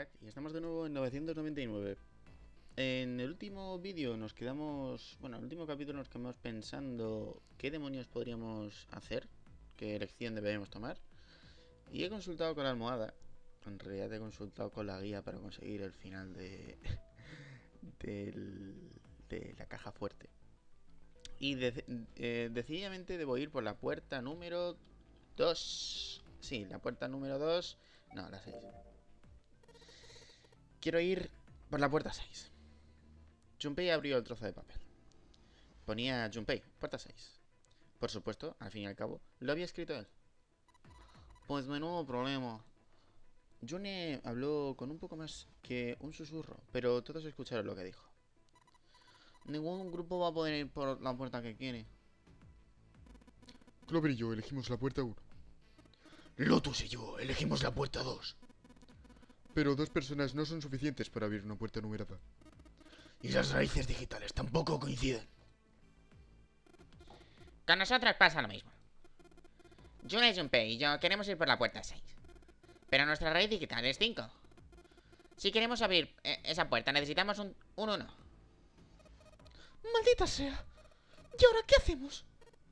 Bug&Lag y estamos de nuevo en 999. En el último vídeo nos quedamos... Bueno, en el último capítulo nos quedamos pensando qué demonios podríamos hacer, qué elección deberíamos tomar. Y he consultado con la almohada. En realidad he consultado con la guía para conseguir el final de la caja fuerte. Y decididamente debo ir por la puerta número 2. Sí, la puerta número 2. No, la 6. Quiero ir por la puerta 6. Junpei abrió el trozo de papel. Ponía Junpei, puerta 6. Por supuesto, al fin y al cabo, lo había escrito él. Pues menudo problema. June habló con un poco más que un susurro, pero todos escucharon lo que dijo. Ningún grupo va a poder ir por la puerta que quiere. Clover y yo elegimos la puerta 1. Lotus y yo elegimos la puerta 2. Pero 2 personas no son suficientes para abrir una puerta numerada. Y las raíces digitales tampoco coinciden. Con nosotros pasa lo mismo. June, Junpei y yo queremos ir por la puerta 6. Pero nuestra raíz digital es 5. Si queremos abrir esa puerta necesitamos un 1. ¡Maldita sea! ¿Y ahora qué hacemos?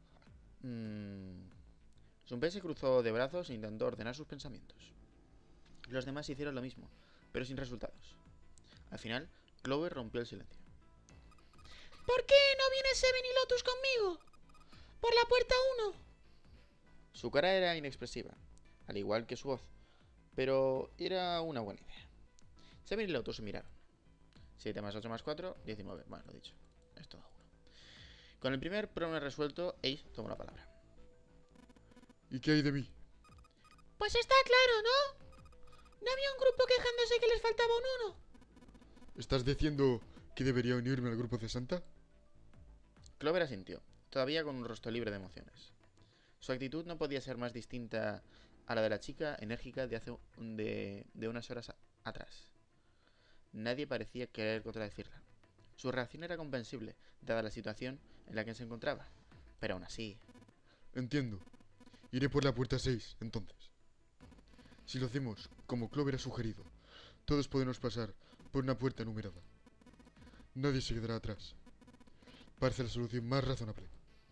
Junpei se cruzó de brazos e intentó ordenar sus pensamientos. Los demás hicieron lo mismo, pero sin resultados. Al final, Clover rompió el silencio. ¿Por qué no viene Seven y Lotus conmigo? ¡Por la puerta 1! Su cara era inexpresiva, al igual que su voz, pero era una buena idea. Seven y Lotus se miraron. 7 más 8 más 4, 19. Bueno, lo dicho, es todo 1. Con el primer problema resuelto, Ace tomó la palabra. ¿Y qué hay de mí? Pues está claro, ¿no? ¿No había un grupo quejándose que les faltaba un 1? ¿Estás diciendo que debería unirme al grupo de Santa? Clover asintió, todavía con un rostro libre de emociones. Su actitud no podía ser más distinta a la de la chica enérgica de hace de unas horas atrás. Nadie parecía querer contradecirla. Su reacción era comprensible, dada la situación en la que se encontraba, pero aún así... Entiendo. Iré por la puerta 6, entonces. Si lo hacemos como Clover ha sugerido, todos podemos pasar por una puerta numerada. Nadie se quedará atrás. Parece la solución más razonable.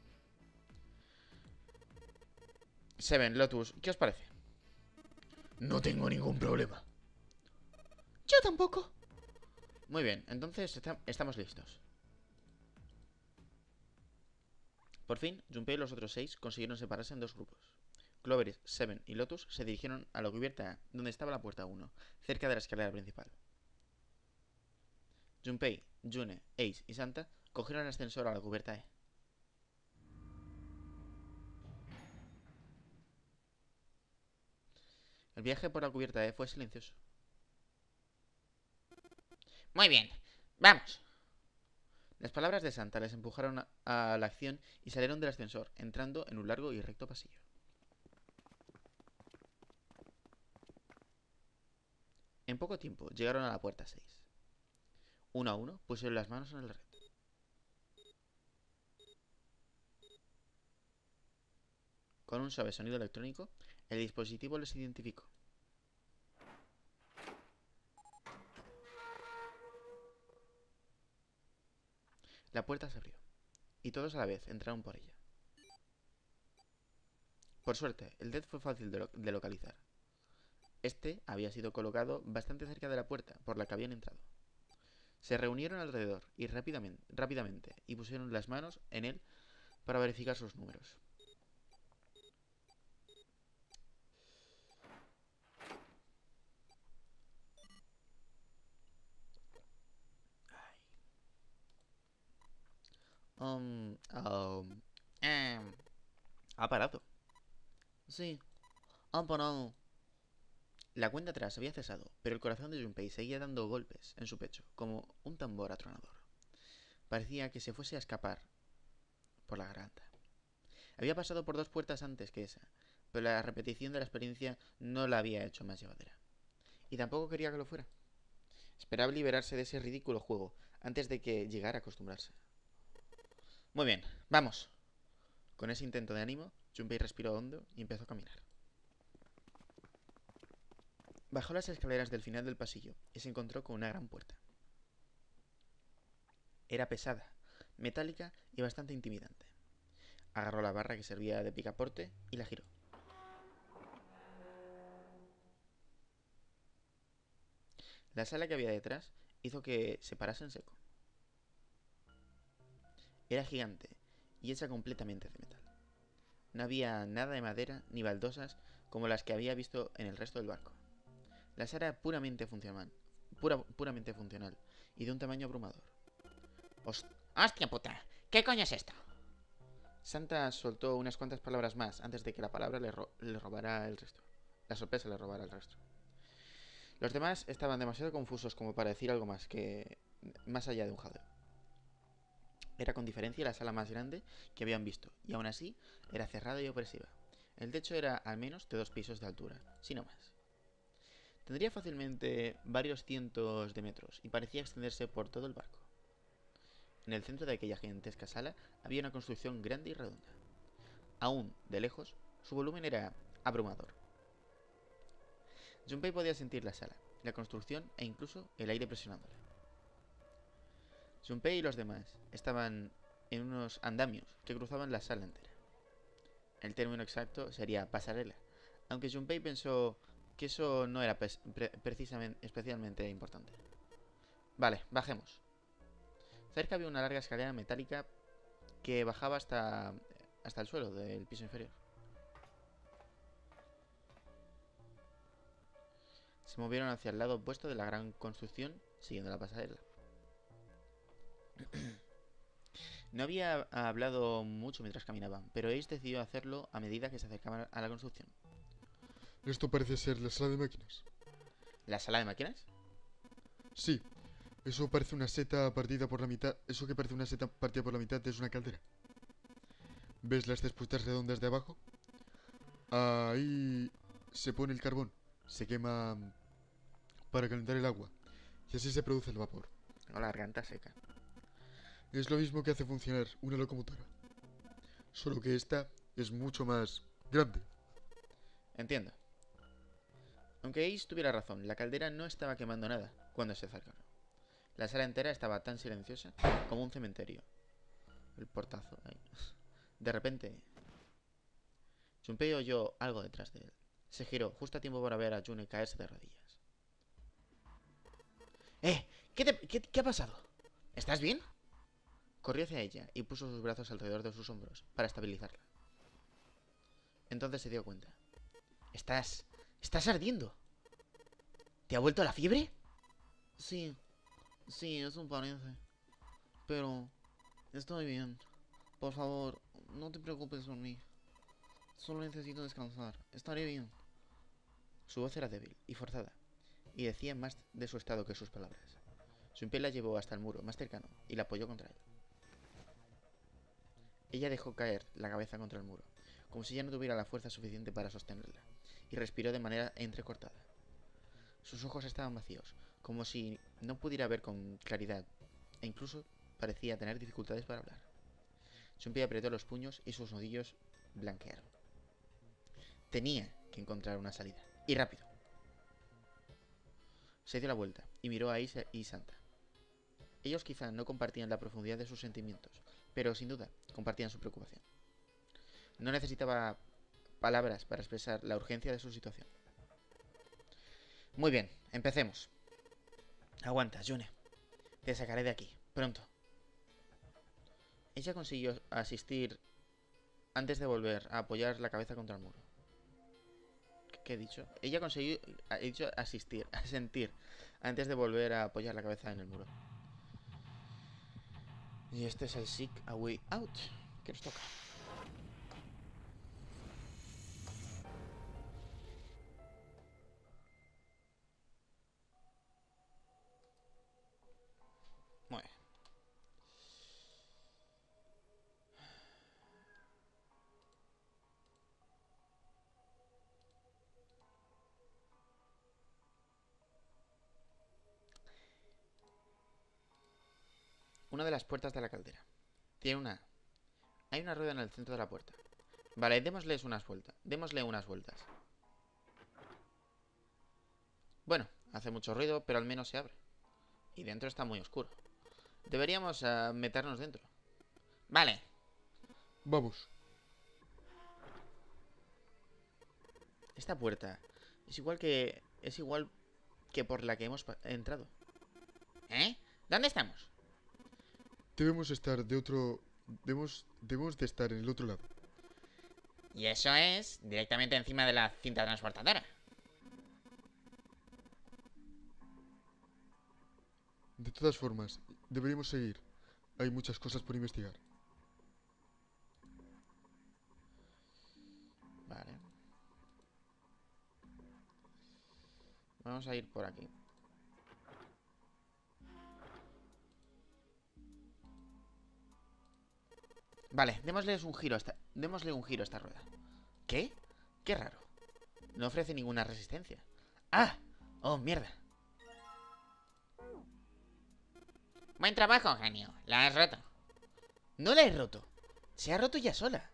Seven, Lotus, ¿qué os parece? No tengo ningún problema. Yo tampoco. Muy bien, entonces estamos listos. Por fin, Junpei y los otros 6 consiguieron separarse en 2 grupos. Clover, Seven y Lotus se dirigieron a la cubierta A, donde estaba la puerta 1, cerca de la escalera principal. Junpei, June, Ace y Santa cogieron el ascensor a la cubierta E. El viaje por la cubierta E fue silencioso. Muy bien, vamos. Las palabras de Santa les empujaron a la acción y salieron del ascensor, entrando en un largo y recto pasillo. En poco tiempo llegaron a la puerta 6. Uno a uno pusieron las manos en el red. Con un suave sonido electrónico, el dispositivo les identificó. La puerta se abrió, y todos a la vez entraron por ella. Por suerte, el dead fue fácil de localizar. Este había sido colocado bastante cerca de la puerta por la que habían entrado. Se reunieron alrededor y rápidamente y pusieron las manos en él para verificar sus números. Ha parado. Sí, ha parado. La cuenta atrás había cesado, pero el corazón de Junpei seguía dando golpes en su pecho, como un tambor atronador. Parecía que se fuese a escapar por la garganta. Había pasado por 2 puertas antes que esa, pero la repetición de la experiencia no la había hecho más llevadera. Y tampoco quería que lo fuera. Esperaba liberarse de ese ridículo juego antes de que llegara a acostumbrarse. Muy bien, vamos. Con ese intento de ánimo, Junpei respiró hondo y empezó a caminar. Bajó las escaleras del final del pasillo y se encontró con una gran puerta. Era pesada, metálica y bastante intimidante. Agarró la barra que servía de picaporte y la giró. La sala que había detrás hizo que se parase en seco. Era gigante y hecha completamente de metal. No había nada de madera ni baldosas como las que había visto en el resto del barco. La sala era puramente funcional y de un tamaño abrumador. ¡Hostia puta! ¿Qué coño es esto? Santa soltó unas cuantas palabras más antes de que la palabra le robara el resto. La sorpresa le robara el resto. Los demás estaban demasiado confusos como para decir algo más allá de un jadeo. Era con diferencia la sala más grande que habían visto, y aún así era cerrada y opresiva. El techo era al menos de 2 pisos de altura, si no más. Tendría fácilmente varios cientos de metros y parecía extenderse por todo el barco. En el centro de aquella gigantesca sala había una construcción grande y redonda. Aún de lejos, su volumen era abrumador. Junpei podía sentir la sala, la construcción e incluso el aire presionándola. Junpei y los demás estaban en unos andamios que cruzaban la sala entera. El término exacto sería pasarela, aunque Junpei pensó que eso no era especialmente importante. Vale, bajemos. Cerca había una larga escalera metálica que bajaba hasta el suelo del piso inferior. Se movieron hacia el lado opuesto de la gran construcción, siguiendo la pasarela. No había hablado mucho mientras caminaban, pero Ace decidió hacerlo a medida que se acercaban a la construcción. Esto parece ser la sala de máquinas. ¿La sala de máquinas? Sí, eso parece una seta partida por la mitad. Eso que parece una seta partida por la mitad es una caldera. ¿Ves las 3 puertas redondas de abajo? Ahí se pone el carbón. Se quema para calentar el agua. Y así se produce el vapor. O la garganta seca. Es lo mismo que hace funcionar una locomotora. Solo que esta es mucho más grande. Entiendo. Aunque Ace tuviera razón, la caldera no estaba quemando nada cuando se acercaron. La sala entera estaba tan silenciosa como un cementerio. El portazo ahí. De repente, Junpei oyó algo detrás de él. Se giró justo a tiempo para ver a June caerse de rodillas. ¿Qué ha pasado? ¿Estás bien? Corrió hacia ella y puso sus brazos alrededor de sus hombros para estabilizarla. Entonces se dio cuenta. Estás ardiendo. ¿Te ha vuelto la fiebre? Sí, eso parece. Pero estoy bien. Por favor, no te preocupes por mí. Solo necesito descansar. Estaré bien. Su voz era débil y forzada, y decía más de su estado que sus palabras. Junpei la llevó hasta el muro más cercano y la apoyó contra él. Ella dejó caer la cabeza contra el muro, como si ya no tuviera la fuerza suficiente para sostenerla, y respiró de manera entrecortada. Sus ojos estaban vacíos, como si no pudiera ver con claridad, e incluso parecía tener dificultades para hablar. Junpei apretó los puños y sus nudillos blanquearon. Tenía que encontrar una salida, y rápido. Se dio la vuelta y miró a Ace y Santa. Ellos quizá no compartían la profundidad de sus sentimientos, pero sin duda compartían su preocupación. No necesitaba palabras para expresar la urgencia de su situación. Muy bien, empecemos. Aguanta, June. Te sacaré de aquí, pronto. Ella consiguió asistir antes de volver a apoyar la cabeza contra el muro. ¿Qué he dicho? Ella consiguió asentir antes de volver a apoyar la cabeza en el muro. Y este es el Seek a Way Out que nos toca. Muy bien. Una de las puertas de la caldera. Hay una rueda en el centro de la puerta. Vale, démosle unas vueltas. Bueno, hace mucho ruido, pero al menos se abre. Y dentro está muy oscuro. Deberíamos meternos dentro. Vale. Vamos. Esta puerta es igual que... Es igual que por la que hemos entrado. ¿Eh? ¿Dónde estamos? Debemos estar de otro... Debemos de estar en el otro lado. Y eso es directamente encima de la cinta transportadora. De todas formas, deberíamos seguir. Hay muchas cosas por investigar. Vale. Vamos a ir por aquí. Vale, démosle un giro a esta rueda. ¿Qué? Qué raro. No ofrece ninguna resistencia. ¡Ah! ¡Oh, mierda! Buen trabajo, genio. La has roto. ¡No la he roto! Se ha roto ya sola.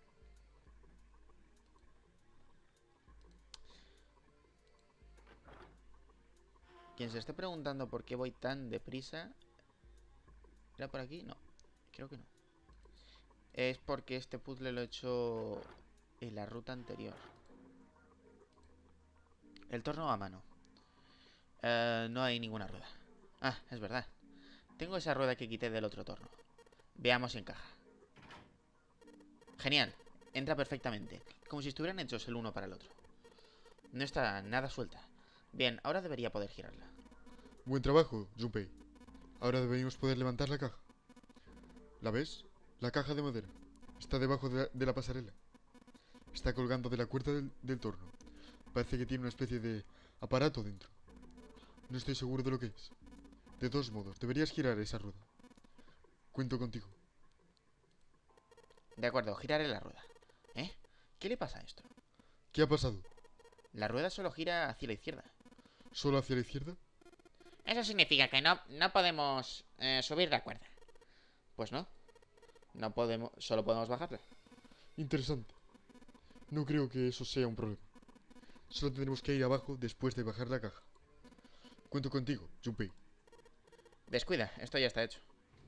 Quien se esté preguntando por qué voy tan deprisa... ¿Era por aquí? No, creo que no. Es porque este puzzle lo he hecho en la ruta anterior. El torno a mano. No hay ninguna rueda. Ah, es verdad. Tengo esa rueda que quité del otro torno. Veamos si encaja. Genial. Entra perfectamente. Como si estuvieran hechos el uno para el otro. No está nada suelta. Bien, ahora debería poder girarla. Buen trabajo, Junpei. Ahora deberíamos poder levantar la caja. ¿La ves? La caja de madera. Está debajo de la pasarela. Está colgando de la cuerda del torno. Parece que tiene una especie de aparato dentro. No estoy seguro de lo que es. De todos modos, deberías girar esa rueda. Cuento contigo. De acuerdo, giraré la rueda. ¿Eh? ¿Qué le pasa a esto? ¿Qué ha pasado? La rueda solo gira hacia la izquierda. ¿Solo hacia la izquierda? Eso significa que no podemos subir la cuerda. Pues no. No podemos... Solo podemos bajarla. Interesante. No creo que eso sea un problema. Solo tendremos que ir abajo después de bajar la caja. Cuento contigo, Junpei. Descuida, esto ya está hecho.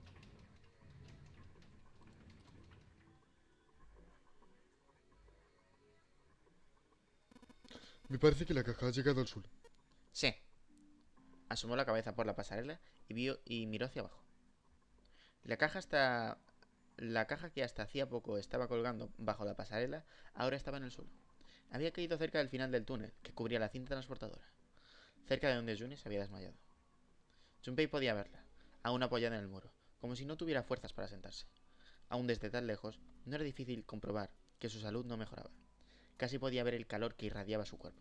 Me parece que la caja ha llegado al suelo. Sí. Asomó la cabeza por la pasarela y miró hacia abajo. La caja que hasta hacía poco estaba colgando bajo la pasarela, ahora estaba en el suelo. Había caído cerca del final del túnel, que cubría la cinta transportadora. Cerca de donde Juni se había desmayado. Junpei podía verla, aún apoyada en el muro, como si no tuviera fuerzas para sentarse. Aún desde tan lejos, no era difícil comprobar que su salud no mejoraba. Casi podía ver el calor que irradiaba su cuerpo.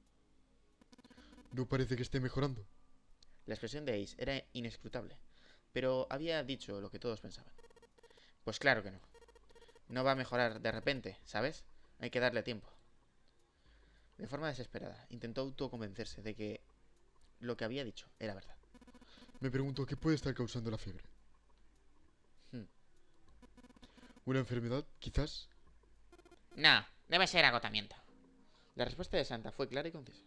No parece que esté mejorando. La expresión de Ace era inescrutable, pero había dicho lo que todos pensaban. Pues claro que no. No va a mejorar de repente, ¿sabes? Hay que darle tiempo. De forma desesperada, intentó autoconvencerse de que lo que había dicho era verdad. Me pregunto qué puede estar causando la fiebre. Hmm. ¿Una enfermedad, quizás? No, debe ser agotamiento. La respuesta de Santa fue clara y concisa.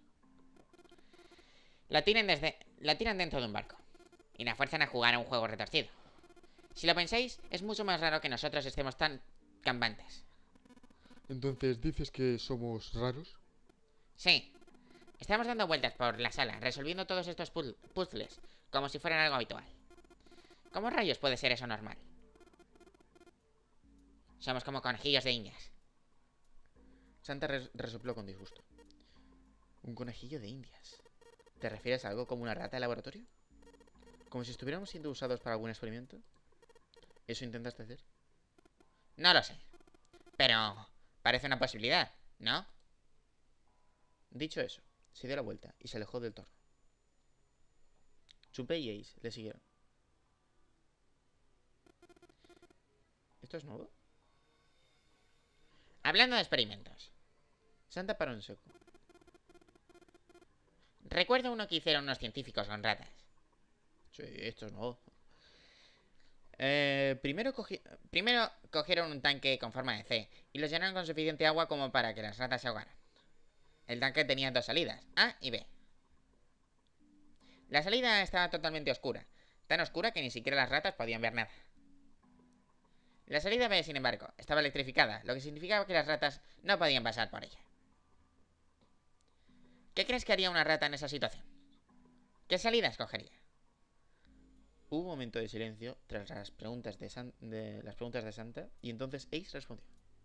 La tiran dentro de un barco y la fuerzan a jugar a un juego retorcido. Si lo pensáis, es mucho más raro que nosotros estemos tan campantes. Entonces, ¿dices que somos raros? Sí. Estamos dando vueltas por la sala, resolviendo todos estos puzzles, como si fueran algo habitual. ¿Cómo rayos puede ser eso normal? Somos como conejillos de indias. Santa resopló con disgusto. ¿Un conejillo de indias? ¿Te refieres a algo como una rata de laboratorio? ¿Como si estuviéramos siendo usados para algún experimento? ¿Eso intentaste hacer? No lo sé. Pero parece una posibilidad, ¿no? Dicho eso, se dio la vuelta y se alejó del torno. Junpei y Ace le siguieron. ¿Esto es nuevo? Hablando de experimentos. Santa paró en seco. Recuerdo uno que hicieron unos científicos con ratas. Sí, esto es nuevo. Primero cogieron un tanque con forma de C y lo llenaron con suficiente agua como para que las ratas se ahogaran. El tanque tenía dos salidas, A y B. La salida estaba totalmente oscura. Tan oscura que ni siquiera las ratas podían ver nada. La salida B, sin embargo, estaba electrificada, lo que significaba que las ratas no podían pasar por ella. ¿Qué crees que haría una rata en esa situación? ¿Qué salida escogería? Hubo un momento de silencio tras las preguntas de Santa y entonces Ace respondió.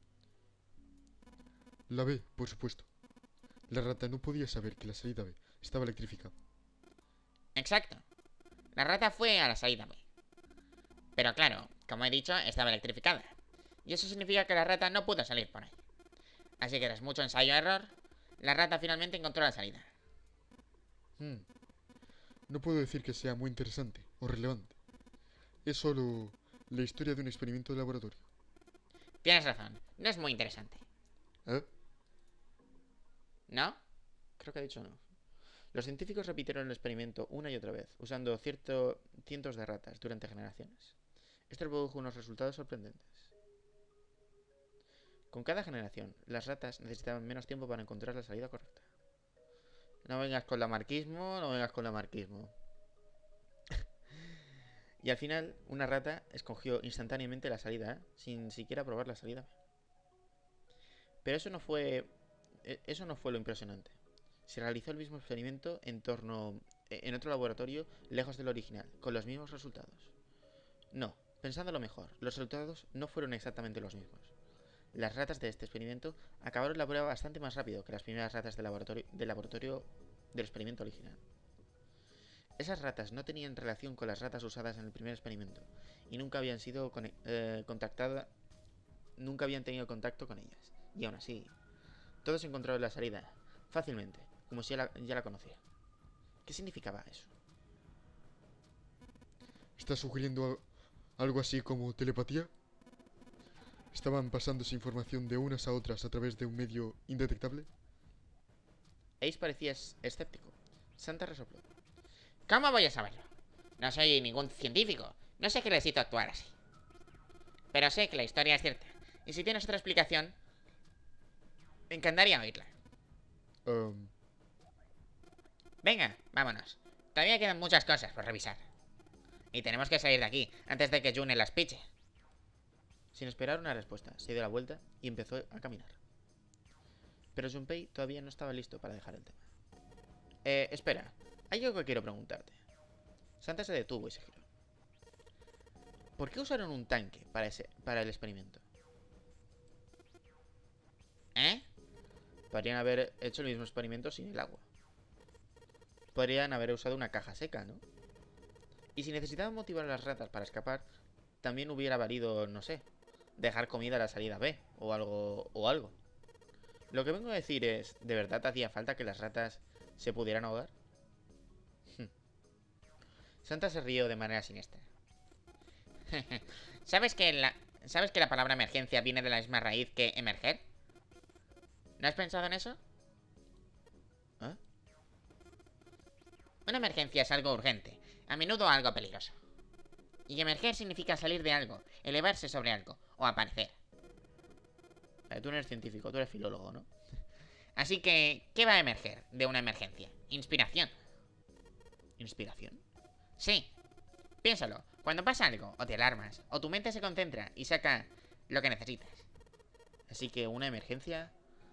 La B, por supuesto. La rata no podía saber que la salida B estaba electrificada. Exacto. La rata fue a la salida B. Pero claro, como he dicho, estaba electrificada. Y eso significa que la rata no pudo salir por ahí. Así que tras mucho ensayo-error, la rata finalmente encontró la salida. No puedo decir que sea muy interesante o relevante. Es solo la historia de un experimento de laboratorio. Tienes razón, no es muy interesante. ¿Eh? ¿No? Creo que ha dicho no. Los científicos repitieron el experimento una y otra vez, usando cientos de ratas durante generaciones. Esto produjo unos resultados sorprendentes. Con cada generación, las ratas necesitaban menos tiempo para encontrar la salida correcta. No vengas con la marquismo, no vengas con la marquismo. Y al final, una rata escogió instantáneamente la salida A, sin siquiera probar la salida B. Pero eso no fue lo impresionante. Se realizó el mismo experimento en otro laboratorio lejos del original, con los mismos resultados. No, pensándolo mejor, los resultados no fueron exactamente los mismos. Las ratas de este experimento acabaron la prueba bastante más rápido que las primeras ratas del laboratorio del experimento original. Esas ratas no tenían relación con las ratas usadas en el primer experimento y nunca habían tenido contacto con ellas. Y aún así, todos encontraron la salida fácilmente, como si ya la conocía. ¿Qué significaba eso? ¿Estás sugiriendo algo así como telepatía? ¿Estaban pasándose información de unas a otras a través de un medio indetectable? Ace parecía escéptico. Santa resopló. ¿Cómo voy a saberlo? No soy ningún científico. No sé qué les hizo actuar así. Pero sé que la historia es cierta. Y si tienes otra explicación, me encantaría oírla. Venga, vámonos. Todavía quedan muchas cosas por revisar. Y tenemos que salir de aquí antes de que June las piche. Sin esperar una respuesta, se dio la vuelta y empezó a caminar. Pero Junpei todavía no estaba listo para dejar el tema. Espera, hay algo que quiero preguntarte. Santa se detuvo y se giró. ¿Por qué usaron un tanque para el experimento? ¿Eh? Podrían haber hecho el mismo experimento sin el agua. Podrían haber usado una caja seca, ¿no? Y si necesitaban motivar a las ratas para escapar, también hubiera valido, no sé, dejar comida a la salida B o algo. Lo que vengo a decir es, ¿de verdad hacía falta que las ratas se pudieran ahogar? Santa se rió de manera siniestra. ¿Sabes que la palabra emergencia viene de la misma raíz que emerger? ¿No has pensado en eso? ¿Eh? Una emergencia es algo urgente, a menudo algo peligroso. Y emerger significa salir de algo, elevarse sobre algo, o aparecer. Tú no eres científico, tú eres filólogo, ¿no? Así que, ¿qué va a emerger de una emergencia? Inspiración. ¿Inspiración? Sí. Piénsalo, cuando pasa algo, o te alarmas, o tu mente se concentra y saca lo que necesitas. Así que en una emergencia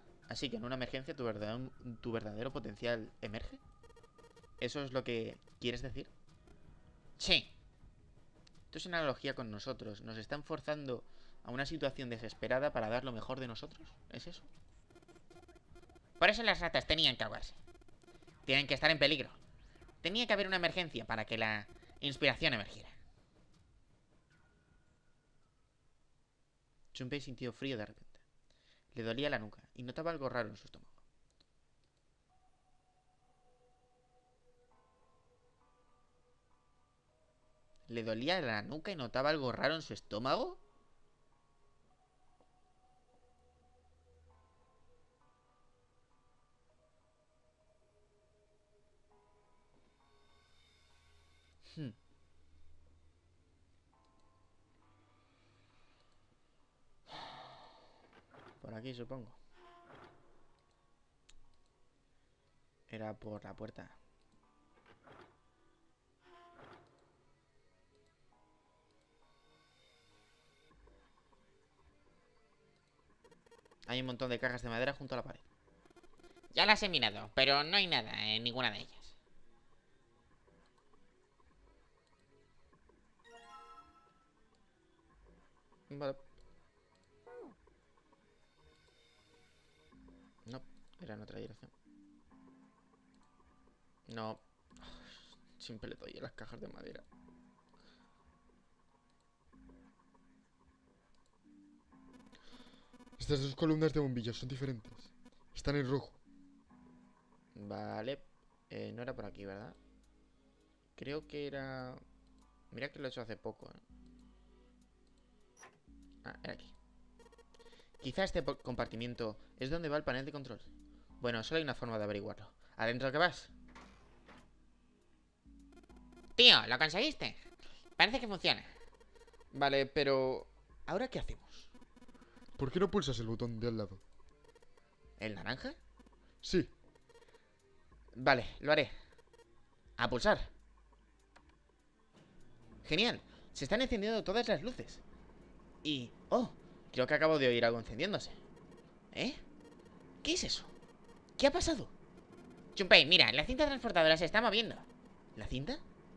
tu verdadero potencial emerge. ¿Eso es lo que quieres decir? Sí. Esto es una analogía con nosotros. ¿Nos están forzando a una situación desesperada para dar lo mejor de nosotros? ¿Es eso? Por eso las ratas tenían que ahogarse. Tienen que estar en peligro. Tenía que haber una emergencia para que la inspiración emergiera. Junpei sintió frío de repente. Le dolía la nuca y notaba algo raro en su estómago. ¿Le dolía la nuca y notaba algo raro en su estómago? Por aquí, supongo. Era por la puerta. Hay un montón de cajas de madera junto a la pared. Ya las he mirado, pero no hay nada en ninguna de ellas. Vale. No, era en otra dirección. No. Siempre le doy a las cajas de madera. Estas dos columnas de bombillas son diferentes. Están en rojo. Vale. No era por aquí, ¿verdad? Creo que era... Mira que lo he hecho hace poco, ¿eh? Ah, era aquí. Quizá este compartimiento es donde va el panel de control. Bueno, solo hay una forma de averiguarlo. ¿Adentro que vas? Tío, ¿lo conseguiste? Parece que funciona. Vale, pero... ¿ahora qué hacemos? ¿Por qué no pulsas el botón de al lado? ¿El naranja? Sí. Vale, lo haré. A pulsar. Genial. Se están encendiendo todas las luces. Y... ¡oh! Creo que acabo de oír algo encendiéndose. ¿Eh? ¿Qué es eso? ¿Qué ha pasado? Junpei, mira, la cinta transportadora se está moviendo. ¿La cinta?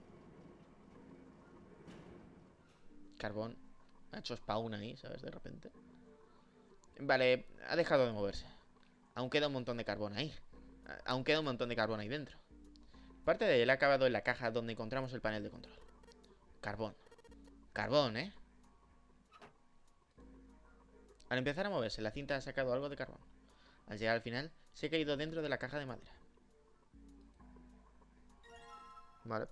Carbón. Ha hecho spawn ahí, ¿sabes? De repente. Vale, ha dejado de moverse. Aún queda un montón de carbón ahí. Aún queda un montón de carbón ahí dentro. Parte de él ha acabado en la caja donde encontramos el panel de control. Carbón. Carbón, ¿eh? Al empezar a moverse, la cinta ha sacado algo de carbón. Al llegar al final, se ha caído dentro de la caja de madera. Vale.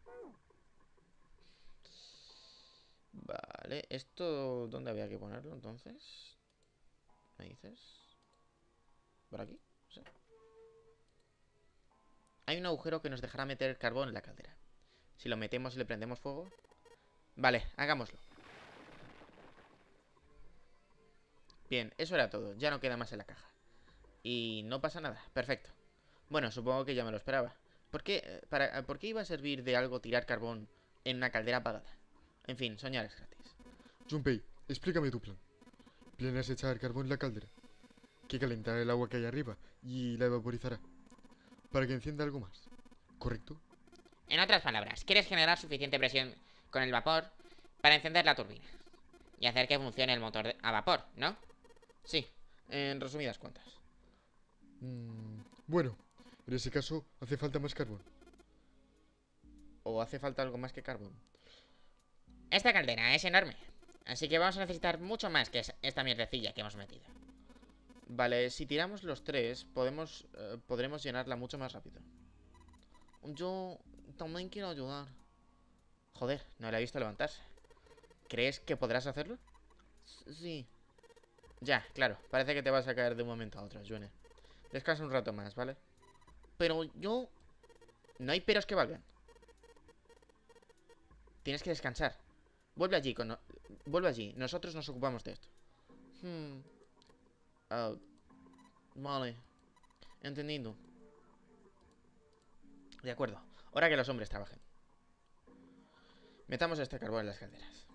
Vale, ¿esto dónde había que ponerlo entonces? ¿Me dices? ¿Por aquí? Sí. Hay un agujero que nos dejará meter carbón en la caldera. Si lo metemos y le prendemos fuego... Vale, hagámoslo. Bien, eso era todo. Ya no queda más en la caja. Y no pasa nada. Perfecto. Bueno, supongo que ya me lo esperaba. ¿Por qué iba a servir de algo tirar carbón en una caldera apagada? En fin, soñar es gratis. Junpei, explícame tu plan. ¿Planeas echar carbón en la caldera? Que calentará el agua que hay arriba y la vaporizará. Para que encienda algo más. ¿Correcto? En otras palabras, quieres generar suficiente presión con el vapor para encender la turbina y hacer que funcione el motor a vapor, ¿no? Sí, en resumidas cuentas. Bueno, en ese caso hace falta más carbón. ¿O hace falta algo más que carbón? Esta caldera es enorme, así que vamos a necesitar mucho más que esta mierdecilla que hemos metido. Vale, si tiramos los tres, podremos llenarla mucho más rápido. Yo también quiero ayudar. Joder, no la he visto levantarse. ¿Crees que podrás hacerlo? Sí. Ya, claro, parece que te vas a caer de un momento a otro, June. Descansa un rato más, ¿vale? Pero yo... No hay peros que valgan. Tienes que descansar. Vuelve allí, vuelve allí. Nosotros nos ocupamos de esto. Vale. Entendido. De acuerdo. Ahora que los hombres trabajen. Metamos este carbón en las calderas.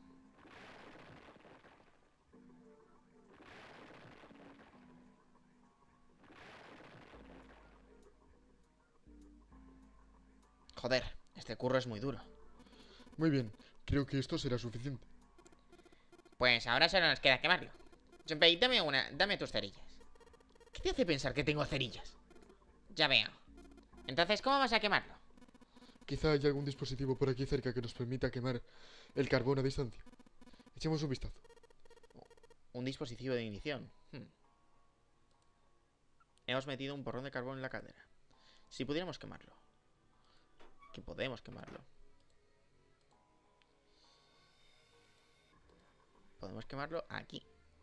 Joder, este curro es muy duro. Muy bien, creo que esto será suficiente. Pues ahora solo nos queda quemarlo. Junpei, dame tus cerillas. ¿Qué te hace pensar que tengo cerillas? Ya veo. Entonces, ¿cómo vas a quemarlo? Quizá haya algún dispositivo por aquí cerca que nos permita quemar el carbón a distancia. Echemos un vistazo. Un dispositivo de ignición. Hemos metido un porrón de carbón en la caldera. Si pudiéramos quemarlo. Que podemos quemarlo. Podemos quemarlo aquí.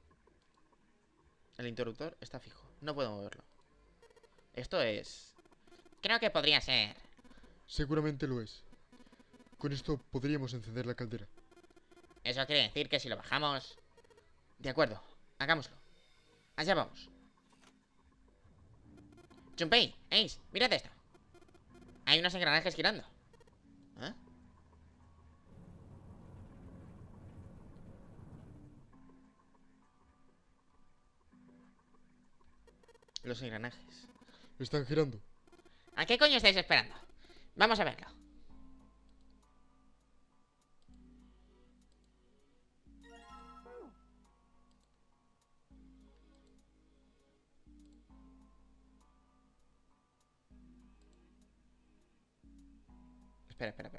El interruptor está fijo. No puedo moverlo. Esto es... Creo que podría ser. Seguramente lo es. Con esto podríamos encender la caldera. Eso quiere decir que si lo bajamos... De acuerdo, hagámoslo. Allá vamos. Junpei, Ace, mírate esto. Hay unos engranajes girando. ¿Eh? Los engranajes. Están girando. ¿A qué coño estáis esperando? Vamos a verlo. Espera.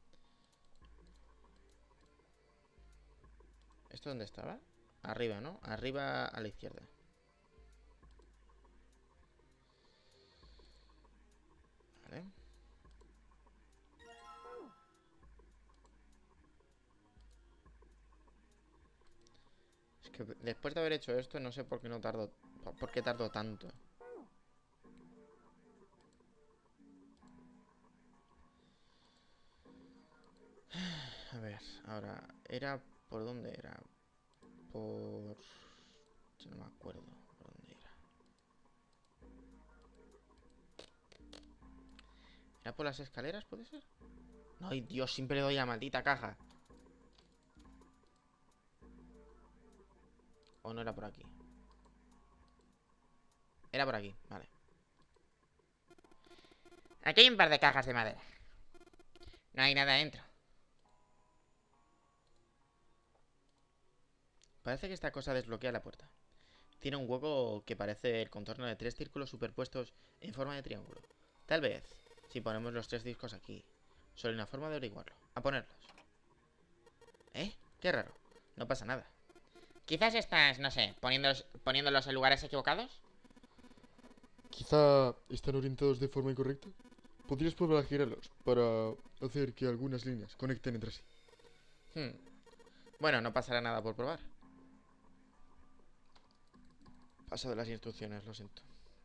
¿Esto dónde estaba? Arriba, ¿no? Arriba a la izquierda. Vale. Es que después de haber hecho esto, no sé por qué no tardo. ¿Por qué tardo tanto? A ver, ahora. ¿Era por dónde era? Por... Yo no me acuerdo por dónde era. ¿Era por las escaleras, puede ser? Ay, Dios, siempre le doy a la maldita caja. ¿O no era por aquí? Era por aquí, vale. Aquí hay un par de cajas de madera. No hay nada dentro. Parece que esta cosa desbloquea la puerta. Tiene un hueco que parece el contorno de 3 círculos superpuestos en forma de triángulo. Tal vez, si ponemos los 3 discos aquí. Solo hay una forma de averiguarlo. A ponerlos. ¿Eh? Qué raro. No pasa nada. Quizás estás, no sé, poniéndolos en lugares equivocados. Quizá están orientados de forma incorrecta. Podrías probar a girarlos para hacer que algunas líneas conecten entre sí. Bueno, no pasará nada por probar. Paso de las instrucciones, lo siento.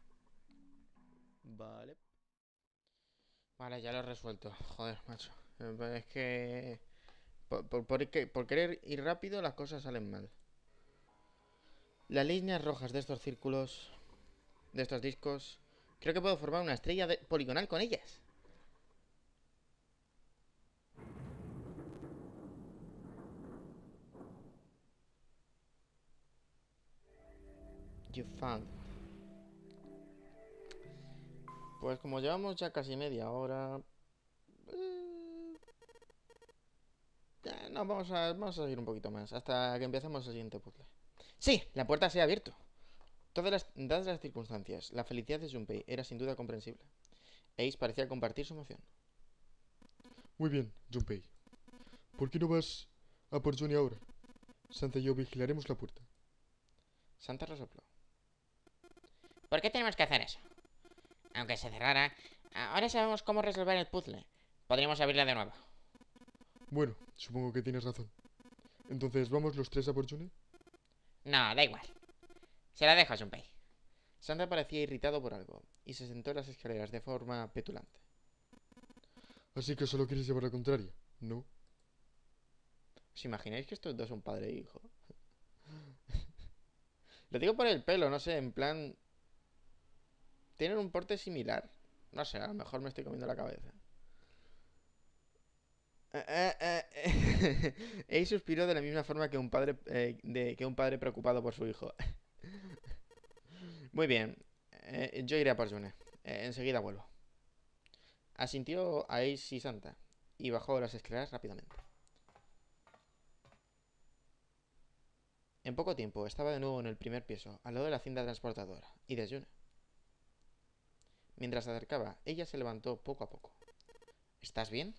Vale. Vale, ya lo he resuelto. Joder, macho. Es que... Por querer ir rápido, las cosas salen mal. Las líneas rojas de estos círculos... De estos discos... Creo que puedo formar una estrella poligonal con ellas. You found. Pues como llevamos ya casi media hora... No, vamos a seguir un poquito más. Hasta que empecemos el siguiente puzzle. ¡Sí! La puerta se ha abierto. Dadas las circunstancias, la felicidad de Junpei era sin duda comprensible. Ace parecía compartir su emoción. Muy bien, Junpei. ¿Por qué no vas a por Johnny ahora? Santa y yo vigilaremos la puerta. Santa resopló. ¿Por qué tenemos que hacer eso? Aunque se cerrara, ahora sabemos cómo resolver el puzzle. Podríamos abrirla de nuevo. Bueno, supongo que tienes razón. Entonces, ¿vamos los 3 a por Johnny? No, da igual. Se la dejo a Junpei. Santa parecía irritado por algo y se sentó en las escaleras de forma petulante. Así que solo quieres llevar la contraria, ¿no? ¿Os imagináis que estos dos son padre e hijo? Lo digo por el pelo, no sé, en plan... Tienen un porte similar. No sé, a lo mejor me estoy comiendo la cabeza. Ace suspiró de la misma forma que un padre preocupado por su hijo. Muy bien. Yo iré a por June. Enseguida vuelvo. Asintió a Ace y Santa y bajó las escaleras rápidamente. En poco tiempo estaba de nuevo en el primer piso, al lado de la cinta transportadora, y de June. Mientras se acercaba, ella se levantó poco a poco. ¿Estás bien?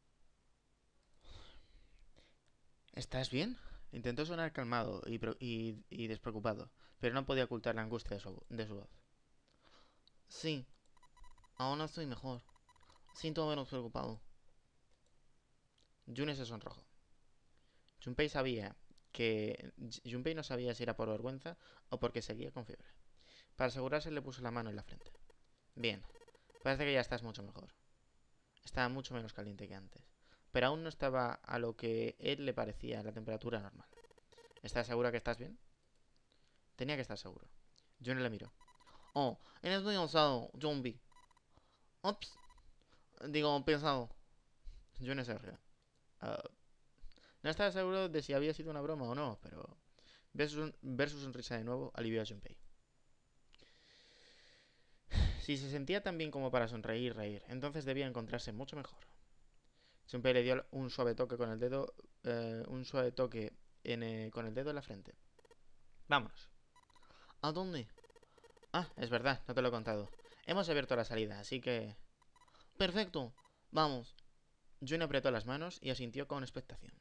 ¿Estás bien? Intentó sonar calmado y despreocupado, pero no podía ocultar la angustia de su voz. Sí, ahora estoy mejor. Siento menos preocupado. June se sonrojó. Junpei no sabía si era por vergüenza o porque seguía con fiebre. Para asegurarse le puso la mano en la frente. Bien, parece que ya estás mucho mejor. Estaba mucho menos caliente que antes, pero aún no estaba a lo que él le parecía la temperatura normal. ¿Estás segura que estás bien? Tenía que estar seguro. June le miró. Oh, eres muy osado, Junpei. Ups. Digo, pensado. June se rió. No estaba seguro de si había sido una broma o no, pero ver su sonrisa de nuevo alivió a Junpei. Si se sentía tan bien como para sonreír y reír, entonces debía encontrarse mucho mejor. Junpei le dio un suave toque con el dedo, con el dedo en la frente. Vámonos. ¿A dónde? Ah, es verdad, no te lo he contado. Hemos abierto la salida, así que... Perfecto. Vamos. Jun apretó las manos y asintió con expectación.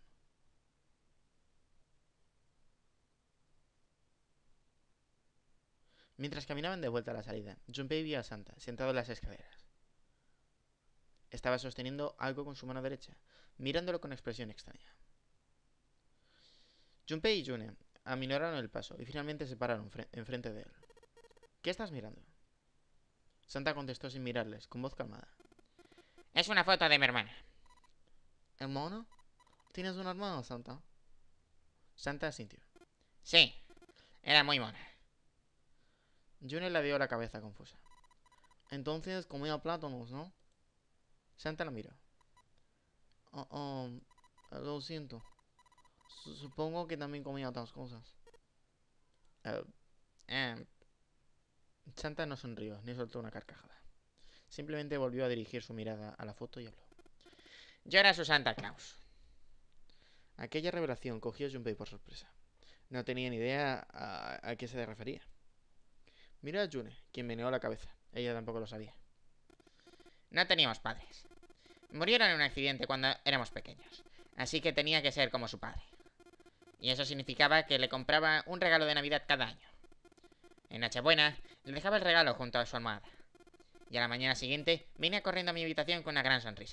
Mientras caminaban de vuelta a la salida, Junpei vio a Santa, sentado en las escaleras. Estaba sosteniendo algo con su mano derecha, mirándolo con expresión extraña. Junpei y June aminoraron el paso y finalmente se pararon enfrente de él. ¿Qué estás mirando? Santa contestó sin mirarles, con voz calmada. Es una foto de mi hermana. ¿Hermana? ¿Tienes una hermana, Santa? Santa asintió. Sí, era muy mona. June le dio la cabeza confusa. Entonces comía plátanos, ¿no? Santa la miró. Lo siento. Supongo que también comía otras cosas. Santa no sonrió ni soltó una carcajada. Simplemente volvió a dirigir su mirada a la foto y habló. Yo era su Santa Claus. Aquella revelación cogió a Junpei por sorpresa. No tenía ni idea a qué se refería. Miró a June, quien meneó la cabeza. Ella tampoco lo sabía. No teníamos padres. Murieron en un accidente cuando éramos pequeños, así que tenía que ser como su padre. Y eso significaba que le compraba un regalo de Navidad cada año. En Nochebuena, le dejaba el regalo junto a su almohada. Y a la mañana siguiente, venía corriendo a mi habitación con una gran sonrisa.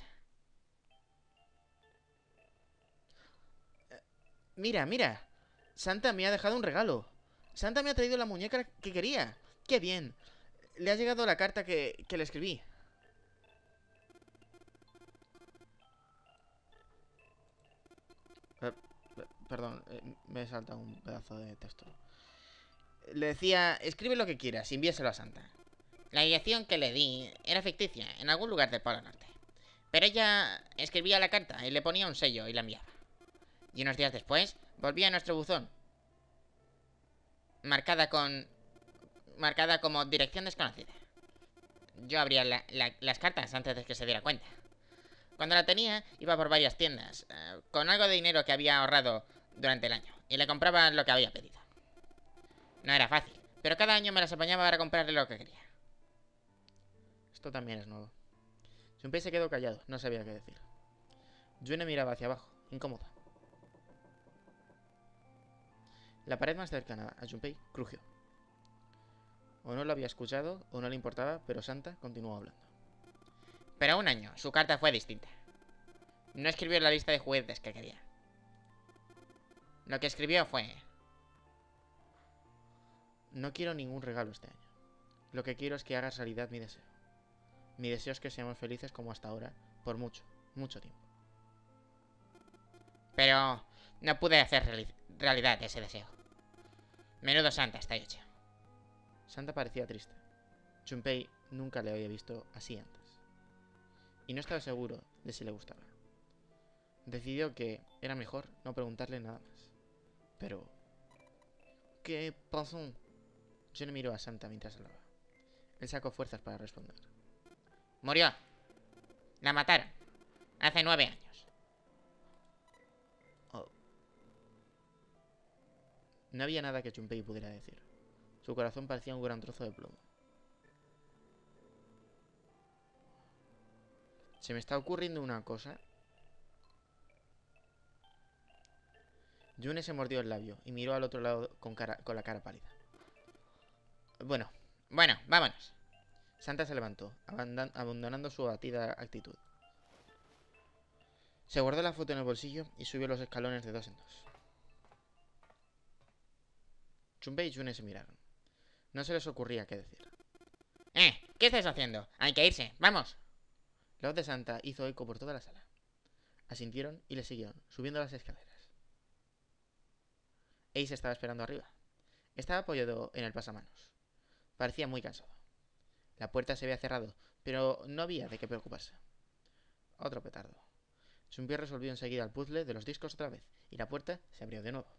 Mira, mira. Santa me ha dejado un regalo. Santa me ha traído la muñeca que quería. ¡Qué bien! Le ha llegado la carta que le escribí. Perdón, me he saltado un pedazo de texto. Le decía, escribe lo que quieras y envíaselo a Santa. La dirección que le di era ficticia, en algún lugar del Polo Norte. Pero ella escribía la carta y le ponía un sello y la enviaba. Y unos días después, volvía a nuestro buzón. Marcada como dirección desconocida. Yo abría las cartas antes de que se diera cuenta. Cuando la tenía, iba por varias tiendas, con algo de dinero que había ahorrado durante el año, y le compraba lo que había pedido. No era fácil, pero cada año me las apañaba para comprarle lo que quería. Esto también es nuevo. Junpei se quedó callado, no sabía qué decir. June miraba hacia abajo, incómoda. La pared más cercana a Junpei crujió. O no lo había escuchado, o no le importaba, pero Santa continuó hablando. Pero un año, su carta fue distinta. No escribió la lista de juguetes que quería. Lo que escribió fue... No quiero ningún regalo este año. Lo que quiero es que hagas realidad mi deseo. Mi deseo es que seamos felices como hasta ahora, por mucho, mucho tiempo. Pero no pude hacer realidad ese deseo. Menudo Santa está hecho. Santa parecía triste. Junpei nunca le había visto así antes. Y no estaba seguro de si le gustaba. Decidió que era mejor no preguntarle nada más. Pero... ¿Qué pasó? June miró a Santa mientras hablaba. Él sacó fuerzas para responder. Murió. La mataron. Hace 9 años. Oh. No había nada que Junpei pudiera decir. Su corazón parecía un gran trozo de plomo. Se me está ocurriendo una cosa. June se mordió el labio y miró al otro lado con la cara pálida. Bueno, vámonos. Santa se levantó, abandonando su abatida actitud. Se guardó la foto en el bolsillo y subió los escalones de 2 en 2. Junpei y June se miraron. No se les ocurría qué decir. ¿Qué estáis haciendo? Hay que irse, vamos. La voz de Santa hizo eco por toda la sala. Asintieron y le siguieron, subiendo las escaleras. Ace estaba esperando arriba. Estaba apoyado en el pasamanos. Parecía muy cansado. La puerta se había cerrado, pero no había de qué preocuparse. Otro petardo. Junpei resolvió enseguida el puzzle de los discos otra vez, y la puerta se abrió de nuevo.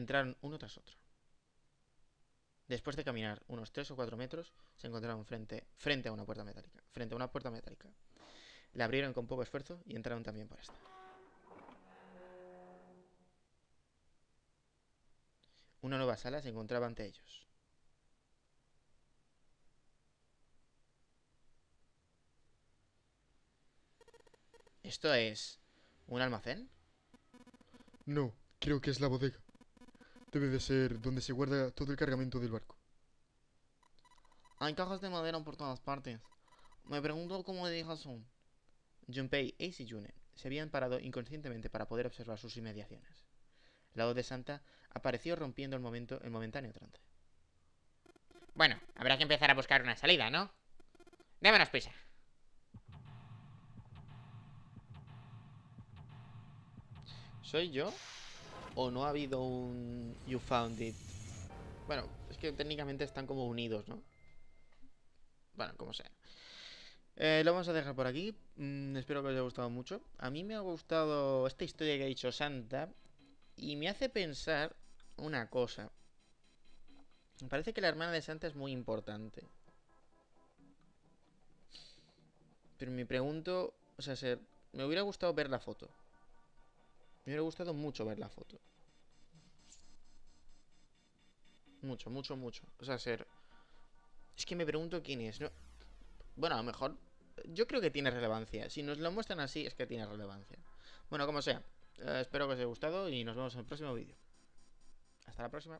entraron uno tras otro. Después de caminar unos 3 o 4 metros, se encontraron frente a una puerta metálica. La abrieron con poco esfuerzo y entraron también por esta. Una nueva sala se encontraba ante ellos. ¿Esto es un almacén? No, creo que es la bodega. Debe de ser donde se guarda todo el cargamento del barco. Hay cajas de madera por todas partes. Me pregunto cómo de viejas son. Junpei, Ace y June se habían parado inconscientemente para poder observar sus inmediaciones. La voz de Santa apareció rompiendo el momentáneo trance. Bueno, habrá que empezar a buscar una salida, ¿no? Démonos prisa. ¿Soy yo? ¿O no ha habido un You Found It? Bueno, es que técnicamente están como unidos, ¿no? Bueno, como sea. Lo vamos a dejar por aquí. Espero que os haya gustado mucho. A mí me ha gustado esta historia que ha dicho Santa. Y me hace pensar una cosa. Me parece que la hermana de Santa es muy importante. Pero me pregunto... O sea, me hubiera gustado ver la foto. Me hubiera gustado mucho ver la foto. Mucho. O sea, es que me pregunto quién es, ¿no? Bueno, a lo mejor... Yo creo que tiene relevancia. Si nos lo muestran así, es que tiene relevancia. Bueno, como sea. Espero que os haya gustado y nos vemos en el próximo vídeo. Hasta la próxima.